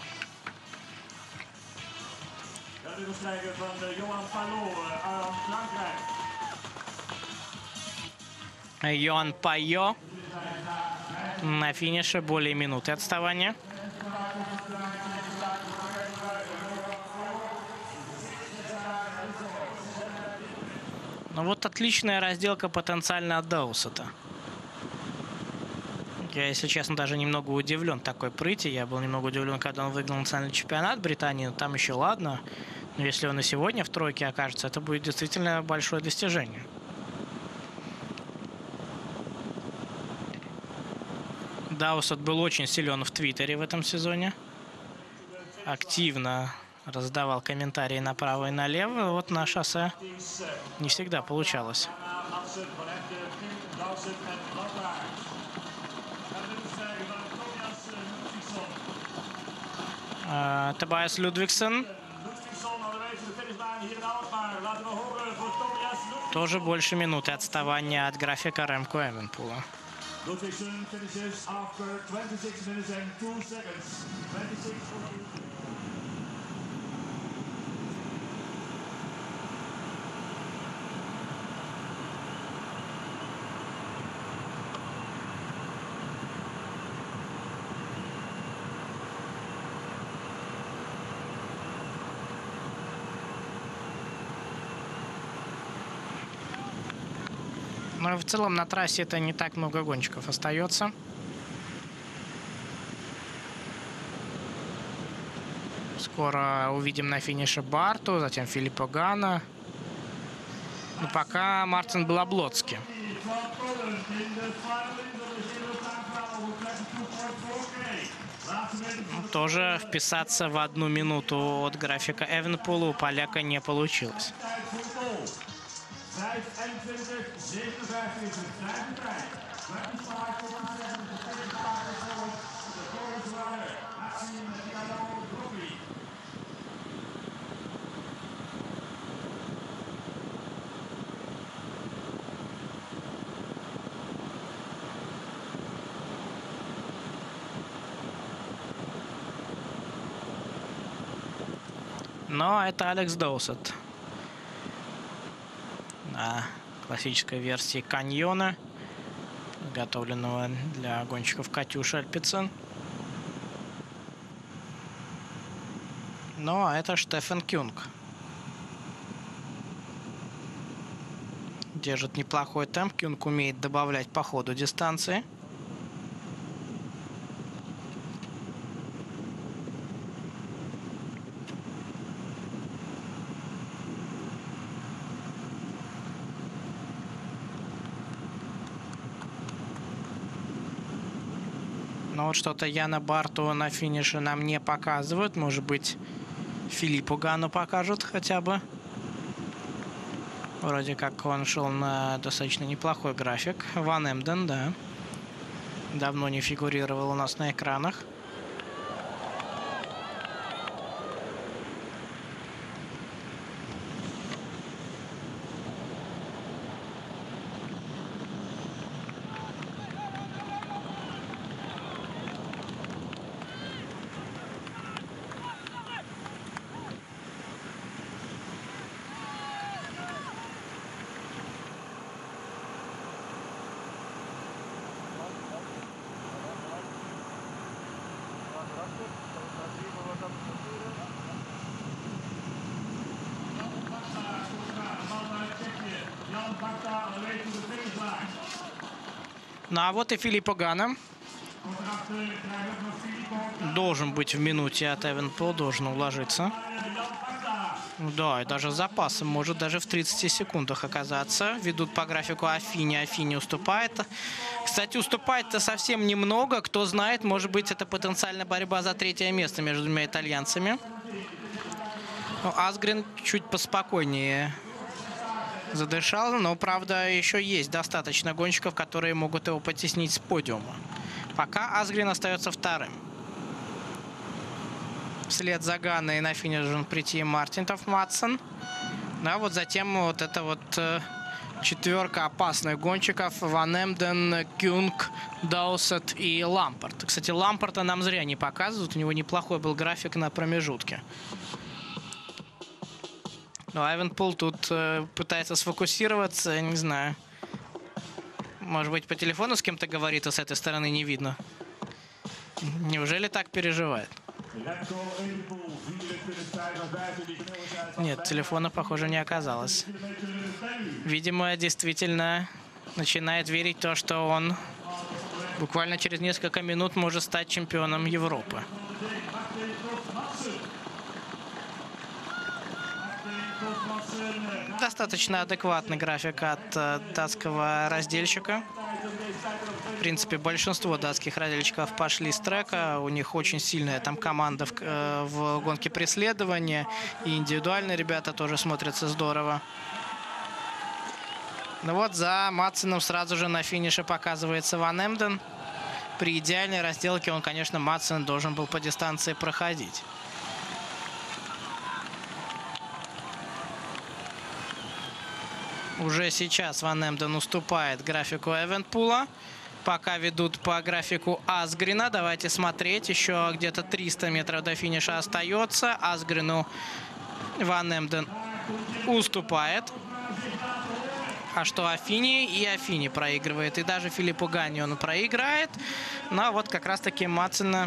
Йоан Пайо на финише, более минуты отставания. Ну вот отличная разделка потенциально от Доусета. Я, если честно, даже немного удивлен такой прыти. Я был немного удивлен, когда он выиграл национальный чемпионат Британии. Но там еще ладно. Но если он и сегодня в тройке окажется, это будет действительно большое достижение. Даусет был очень силен в Твиттере в этом сезоне. Активно раздавал комментарии направо и налево. Вот на шоссе не всегда получалось. Тобиас Людвигсен. Тоже больше минуты отставания от графика Ремко Эвенпула. Ludwigsen finishes after 26 minutes and 2 seconds. 26. Но в целом на трассе это не так много гонщиков остается. Скоро увидим на финише Барту, затем Филиппо Гана. Но пока Мартин Белоблоцкий. Тоже вписаться в 1 минуту от графика Эвенпула у поляка не получилось. 55. Но это Алекс Доусет. На классической версии каньона, подготовленного для гонщиков Катюши Альпицин. Ну, а это Штефан Кюнг. Держит неплохой темп. Кюнг умеет добавлять по ходу дистанции. Но вот что-то Яна Барту на финише нам не показывают. Может быть, Филиппу Гану покажут хотя бы. Вроде как он шел на достаточно неплохой график. Ван Эмден, да. Давно не фигурировал у нас на экранах. Ну а вот и Филиппо Гана. Должен быть в минуте от Эвенпула, должен уложиться. Да, и даже с запасом может даже в 30 секундах оказаться. Ведут по графику Афини. Афини уступает. Кстати, уступает-то совсем немного. Кто знает, может быть, это потенциальная борьба за 3-е место между двумя итальянцами. Ну, Асгрен чуть поспокойнее задышал, но, правда, еще есть достаточно гонщиков, которые могут его потеснить с подиума. Пока Асгрен остается вторым. Вслед за Ганной на финиш должен прийти Мартинов Матсон. Да, вот затем вот эта вот четверка опасных гонщиков: Ван Эмден, Кюнг, Даусет и Лампорт. Кстати, Лампорта нам зря не показывают. У него неплохой был график на промежутке. Но Эвенпул тут пытается сфокусироваться, не знаю. Может быть, по телефону с кем-то говорит, а с этой стороны не видно. Неужели так переживает? Нет, телефона, похоже, не оказалось. Видимо, действительно начинает верить в то, что он буквально через несколько минут может стать чемпионом Европы. Достаточно адекватный график от датского раздельщика. В принципе, большинство датских раздельщиков пошли с трека. У них очень сильная там команда в гонке преследования. И индивидуальные ребята тоже смотрятся здорово. Ну вот за Матсеном сразу же на финише показывается Ван Эмден. При идеальной разделке он, конечно, Матсен должен был по дистанции проходить. Уже сейчас Ван Эмден уступает графику Эвенпула. Пока ведут по графику Асгрена. Давайте смотреть. Еще где-то 300 метров до финиша остается. Асгрену Ван Эмден уступает. А что Афини? И Афини проигрывает. И даже Филиппу Ганни он проиграет. Но вот как раз-таки Матсена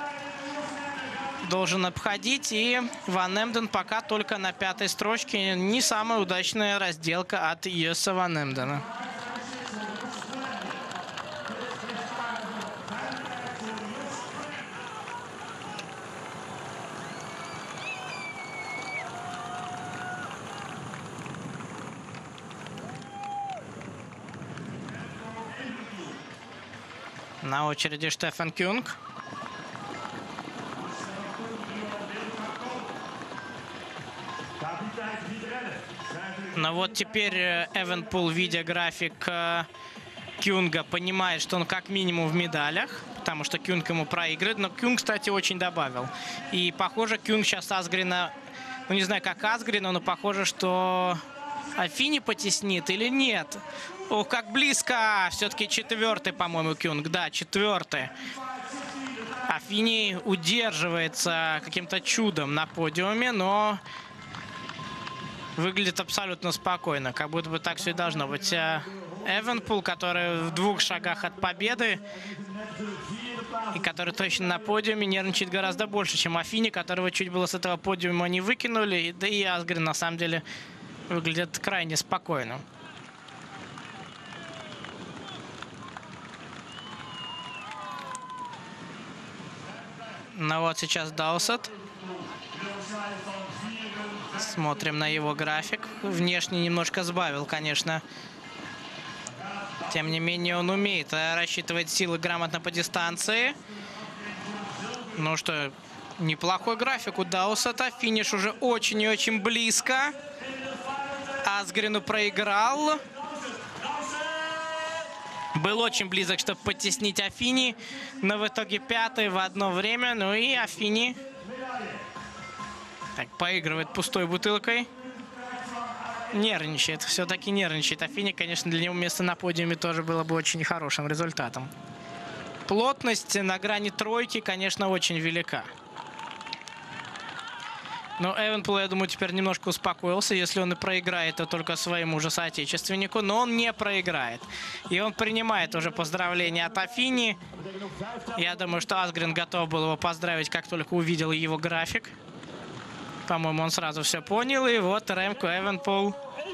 должен обходить. И Ван Эмден пока только на 5-й строчке. Не самая удачная разделка от Йоса Ван Эмдена. На очереди Штефан Кюнг. Но вот теперь Эвенпул, видя график Кюнга, понимает, что он как минимум в медалях, потому что Кюнг ему проигрывает. Но Кюнг, кстати, очень добавил. И похоже, Кюнг сейчас Асгрена, ну не знаю, как Асгрена, но похоже, что Афини потеснит или нет. Ох, как близко. Все-таки 4-й, по-моему, Кюнг. Да, 4-й. Афини удерживается каким-то чудом на подиуме, но выглядит абсолютно спокойно. Как будто бы так все и должно быть. Эвенпул, который в 2 шагах от победы и который точно на подиуме, нервничает гораздо больше, чем Афини, которого чуть было с этого подиума не выкинули. Да и Асгрен, на самом деле, выглядит крайне спокойно. Ну вот сейчас Даусет. Смотрим на его график. Внешне немножко сбавил, конечно. Тем не менее, он умеет рассчитывать силы грамотно по дистанции. Ну что, неплохой график у Даусета. Финиш уже очень и очень близко. Асгрену проиграл. Был очень близок, чтобы подтеснить Афини. Но в итоге 5-й в одно время. Ну и Афини так, поигрывает пустой бутылкой. Нервничает. Все-таки нервничает. Афини, конечно, для него место на подиуме тоже было бы очень хорошим результатом. Плотность на грани тройки, конечно, очень велика. Но Эвенпул, я думаю, теперь немножко успокоился. Если он и проиграет, то только своему же соотечественнику. Но он не проиграет. И он принимает уже поздравления от Афини. Я думаю, что Асгрен готов был его поздравить, как только увидел его график. По-моему, он сразу все понял. И вот Ремко Эвенпул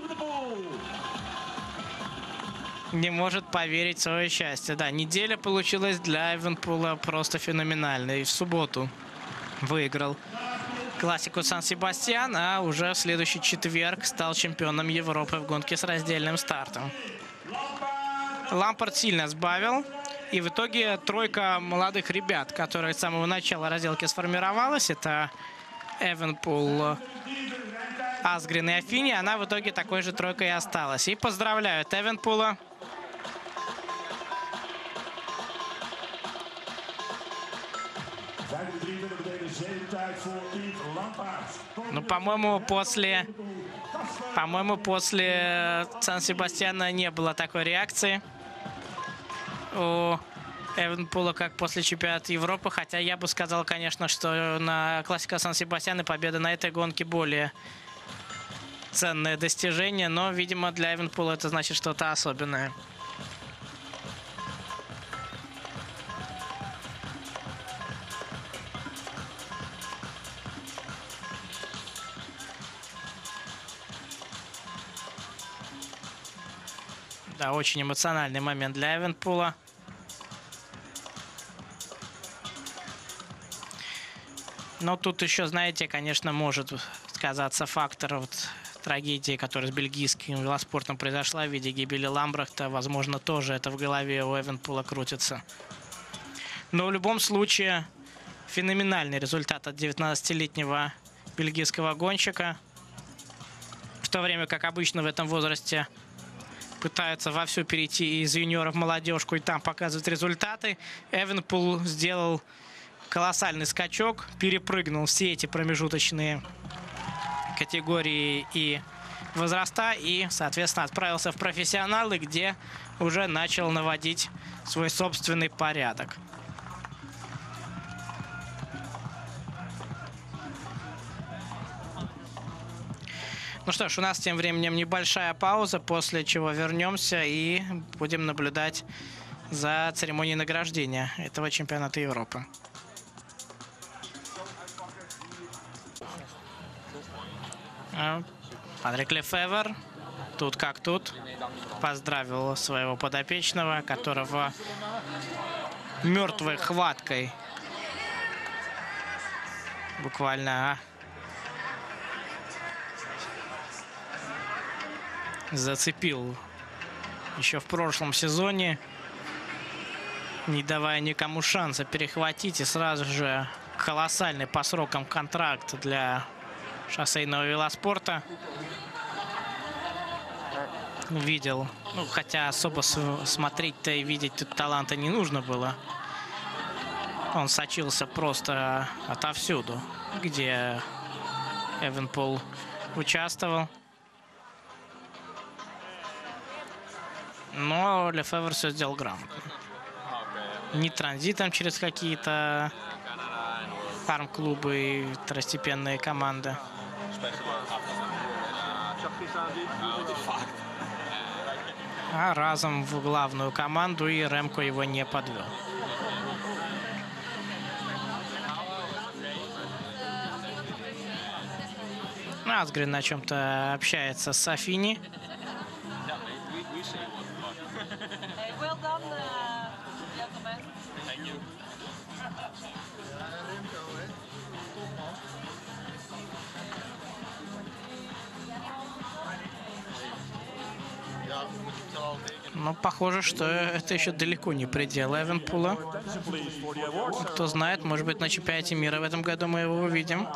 не может поверить в свое счастье. Да, неделя получилась для Эвенпула просто феноменальной. И в субботу выиграл классику Сан-Себастьян, а уже в следующий четверг стал чемпионом Европы в гонке с раздельным стартом. Лампорт сильно сбавил. И в итоге тройка молодых ребят, которая с самого начала разделки сформировалась, это Эвенпул, Асгрен и Афини, она в итоге такой же тройкой и осталась. И поздравляют Эвенпула. Ну, по-моему, после Сан-Себастьяна не было такой реакции у Эвенпула, как после чемпионата Европы. Хотя я бы сказал, конечно, что на классика Сан-Себастьяна победа на этой гонке более ценное достижение. Но, видимо, для Эвенпула это значит что-то особенное. Да, очень эмоциональный момент для Эвенпула. Но тут еще, знаете, конечно, может сказаться фактор трагедии, которая с бельгийским велоспортом произошла в виде гибели Ламбрехта. Возможно, тоже это в голове у Эвенпула крутится. Но в любом случае, феноменальный результат от 19-летнего бельгийского гонщика. В то время как обычно в этом возрасте пытаются вовсю перейти из юниоров в молодежку и там показывать результаты, Эвенпул сделал колоссальный скачок, перепрыгнул все эти промежуточные категории и возраста и, соответственно, отправился в профессионалы, где уже начал наводить свой собственный порядок. Ну что ж, у нас тем временем небольшая пауза, после чего вернемся и будем наблюдать за церемонией награждения этого чемпионата Европы. Патрик Лефевер, тут как тут, поздравил своего подопечного, которого мертвой хваткой буквально зацепил еще в прошлом сезоне, не давая никому шанса перехватить, и сразу же колоссальный по срокам контракт для шоссейного велоспорта. Видел, ну, хотя особо смотреть-то и видеть тут таланта не нужно было. Он сочился просто отовсюду, где Эвенпул участвовал. Но Лефевер все сделал грамотно. Не транзитом через какие-то фарм-клубы и второстепенные команды. А разом в главную команду, и Ремко его не подвел. Асгрен на чем-то общается с Афини. Но похоже, что это еще далеко не предел Эвенпула. Кто знает, может быть, на чемпионате мира в этом году мы его увидим.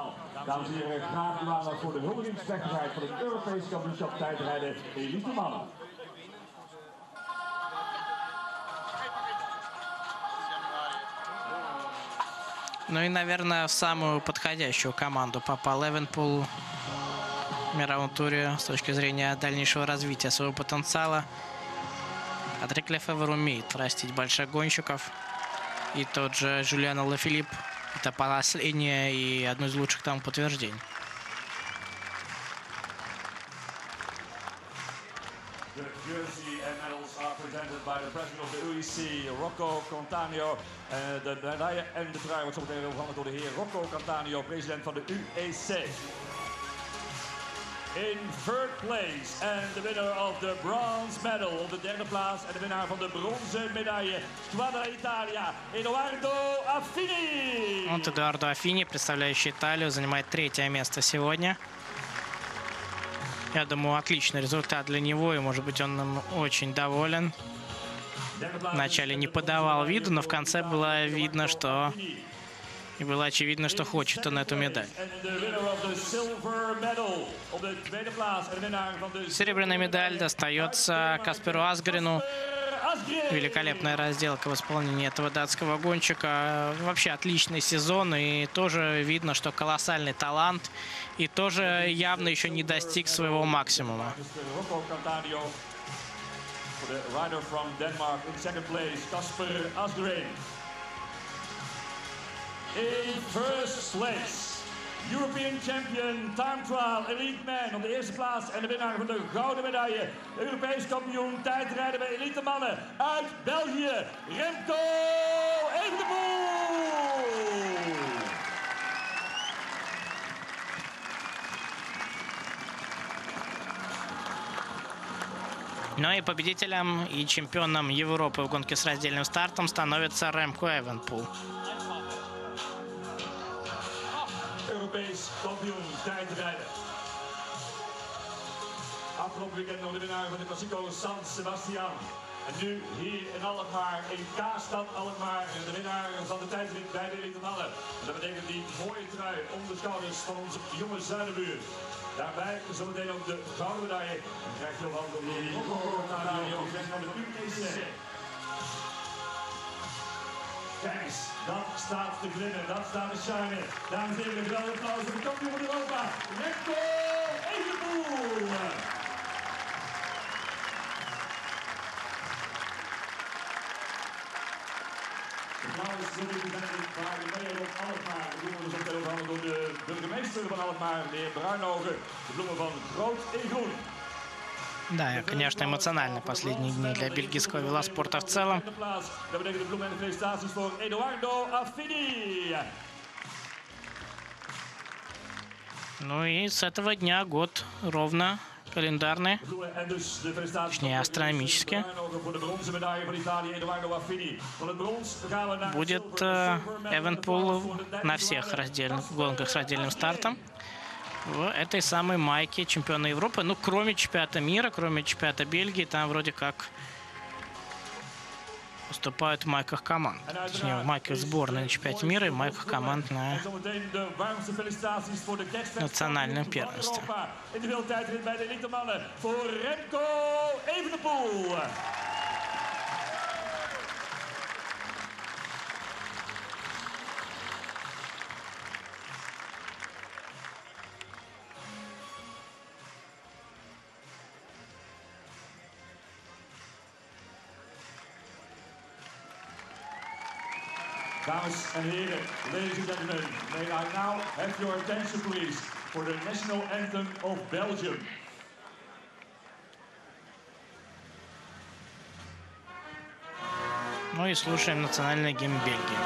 Ну и, наверное, в самую подходящую команду попал Эвенпул в мировом туре с точки зрения дальнейшего развития своего потенциала. Патрик Лефевер умеет растить больших гонщиков. И тот же Жюльен Алафилипп — это последнее и одно из лучших тому подтверждений. The jersey and medals are presented by the president of the UEC, Rocco Cantanio. De medaille en de trui wordt zo meteen overhandigd door de heer Rocco Cantanio, president van de UEC. In third place and the winner of the bronze medal, op de derde plaats en de winnaar van de bronzen medaille, Squadra Italia, Edoardo Affini. Вот Эдуардо Афини, представляющий Италию, занимает третье место сегодня. Я думаю, отличный результат для него, и, может быть, он нам очень доволен. Вначале не подавал виду, но в конце было видно, что... И было очевидно, что хочет он эту медаль. Серебряная медаль достается Касперу Асгрену. Великолепная разделка в исполнении этого датского гонщика. Вообще отличный сезон, и тоже видно, что колоссальный талант, и тоже явно еще не достиг своего максимума. European champion, time trial, elite man op de eerste plaats en de winnaar van de gouden medaille. Europees kampioen tijdrijden bij elite mannen uit België, Remco Evenepoel. Ну и победителем и чемпионом Европы в гонке с раздельным стартом становится Remco Evenepoel. Europees kampioen tijdrijden. Afgelopen weekend nog de winnaar van de Classico San Sebastian. En nu hier in Alkmaar, in Kaastad Alkmaar, de winnaar van de tijdrit bij de elite mannen. Dat betekent die mooie trui om de schouders van onze jonge zuidenbuur. Daarbij zometeen ook de gouden medaille. Dan krijg je nog de UTC. Kijk eens, dat staat te glimmen, dat staat te shinen. Dames en heren, wel applaus voor de kampioen van Europa, Remco Evenepoel. Applaus voor de presenting van de mayor op Alkmaar. De bloemen zijn overhandigd door de burgemeester van Alkmaar, meneer Bruinhoven. De bloemen van Rood in Groen. Да, конечно, эмоционально последние дни для бельгийского велоспорта в целом. Ну и с этого дня год ровно календарный, точнее астрономически, будет Evenepoel на всех гонках с раздельным стартом в этой самой майке чемпиона Европы. Ну, кроме чемпионата мира, кроме чемпионата Бельгии, там вроде как выступают в майках команд. Точнее, в майках сборной на чемпионате мира и в майках команд на национальном первенстве. Dames en heren, ladies and gentlemen, may I now have your attention please for the national anthem of Belgium. Ну и слушаем национальный гимн Бельгии.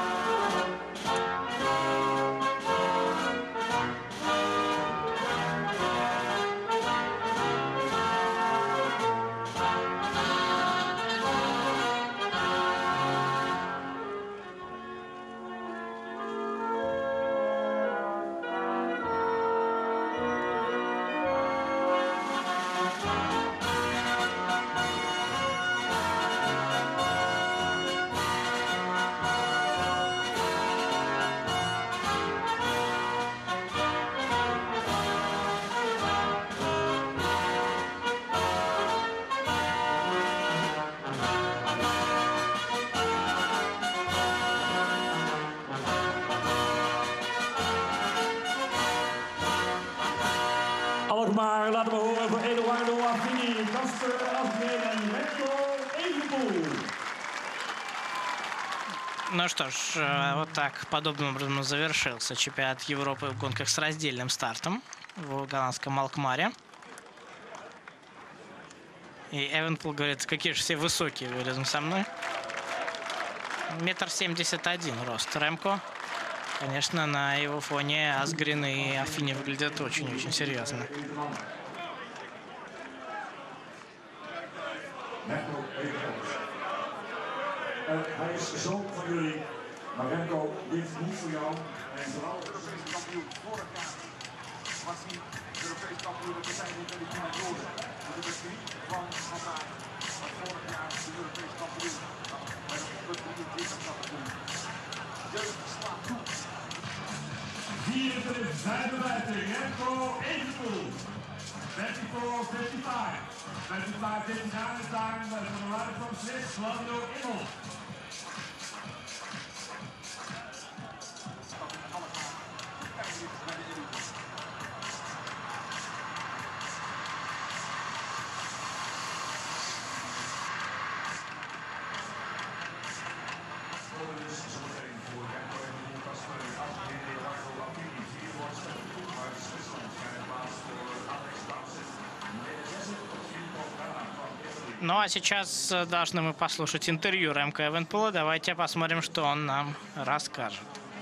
Alkmaar, laten we horen voor Eduardo Affini, Kasper Asgreen en Remco Evenepoel. Ну что ж, вот так подобным образом завершился чемпионат Европы в гонках с раздельным стартом в голландском Алкмаре. И Evenepoel говорит, какие же все высокие вы рядом со мной. 1,71 м рост. Ремко, конечно, на его фоне Асгрин и Афини выглядят очень-очень серьезно. Hij is zoon van jullie, maar Remco, dit is niet voor jou. En vooral Europees kampioen. Vorig jaar was hij Europees kampioen. Dat zijn we in de Joden. De circuit van vandaag was vorig jaar de Europees kampioen. Bij de 23 kampioen. Jeugd slaat toe. 54, 55, Remco Evenepoel. 54-55. 55-59 is time for the rider from Swiss, Claudio Immel. Ну а сейчас должны мы послушать интервью Ремко Эвенпола. Давайте посмотрим, что он нам расскажет.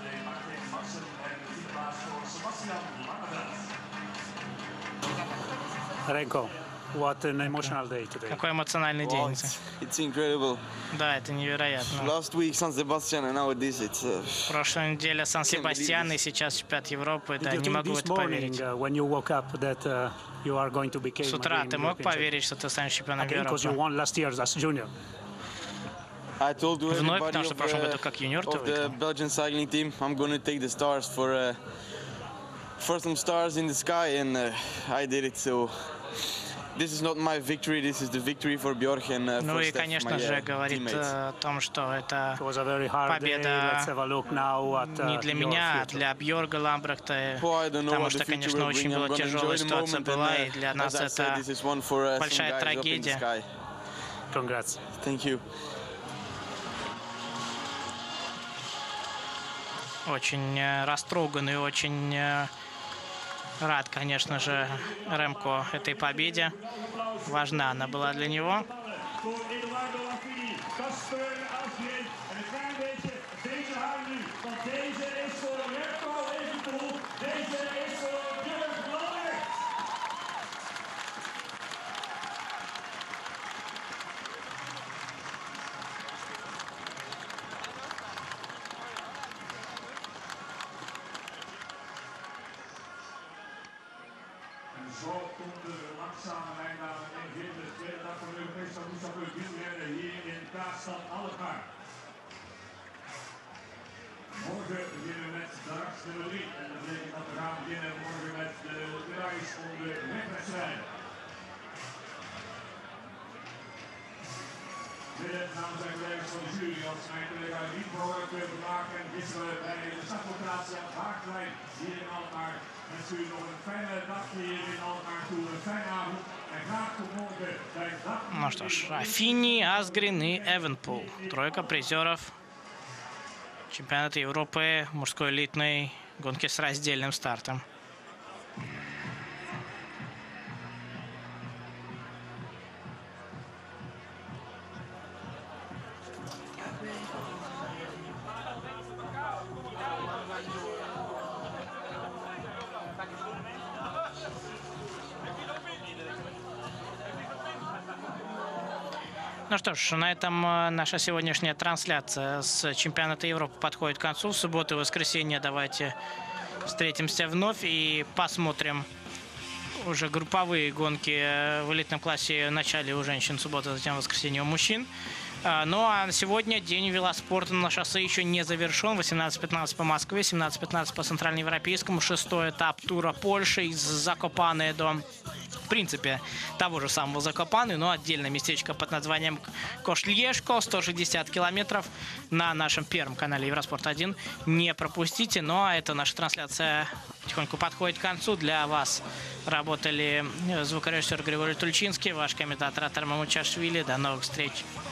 Remco, what an emotional day today. Какой эмоциональный день. It's incredible. Да, это невероятно. Last week San Sebastian and now this. It's В прошлой неделе Сан-Себастьян и сейчас чемпионат Европы. Да, Did you не think могу в this это поверить. morning when you woke up that you are going to become С утра again ты мог European поверить, что ты станешь чемпионом champion? Because you Европы? won last year as junior. I told you Вновь, everybody потому что в прошлом году как юниор ты of the выиграл. Belgian cycling team. I'm going to take the stars for some stars in the sky, and I did it. So this is not my victory. This is the victory for Björk and Ну for и, Steph, конечно my же, говорит teammates. о том, что это It was a very hard day. победа Let's have a look now at не для your меня, а future. для Бьорга Ламбрехта, Oh, I don't know потому what что, the future конечно, will очень bring. I'm была gonna тяжелая enjoy the ситуация moment, была, and и для as нас I said, это this is one for some большая guys up in the трагедия. sky. Congrats. Thank you. Очень растроган и очень рад, конечно же, Ремко этой победе. Важна она была для него. Voor Eduardo Affini, Kasper Asgreen. En een klein beetje deze haar nu. Want deze is voor Remco Evenepoel. Deze is voor Björn Lambrecht. En zo komt de langzame lijnbaan in de tweede dag van de Europese kampioenschap wielrennen hier in Kaapstad Alkmaar. Morgen beginnen we met de nummer 3. En dat betekent dat we gaan beginnen morgen met de medailles om de wegwedstrijden. Willen namens zijn collega's van de jury, als mijn collega niet behoorlijk kunnen maken en gisteren bij de startlocatie aan het Haagplein hier in Alkmaar. Wens u nog een fijne dag hier in Alkmaar toe, een fijne avond en graag tot morgen bij dag. Ну что ж, Афини, Асгрин и Эвенпул. Тройка призеров чемпионата Европы мужской элитной гонки с раздельным стартом. Ну что ж, на этом наша сегодняшняя трансляция с чемпионата Европы подходит к концу. В субботу и воскресенье давайте встретимся вновь и посмотрим уже групповые гонки в элитном классе. В начале у женщин, суббота, затем воскресенье у мужчин. Ну а сегодня день велоспорта на шоссе еще не завершен. 18:15 по Москве, 17:15 по центральноевропейскому. 6-й этап тура Польши из Закопаны до, в принципе, того же самого Закопаны, но отдельное местечко под названием Кошльешко, 160 километров на нашем первом канале Евроспорт 1. Не пропустите. Ну а эта наша трансляция потихоньку подходит к концу. Для вас работали звукорежиссер Григорий Тульчинский, ваш комментатор Атар Мамучашвили. До новых встреч.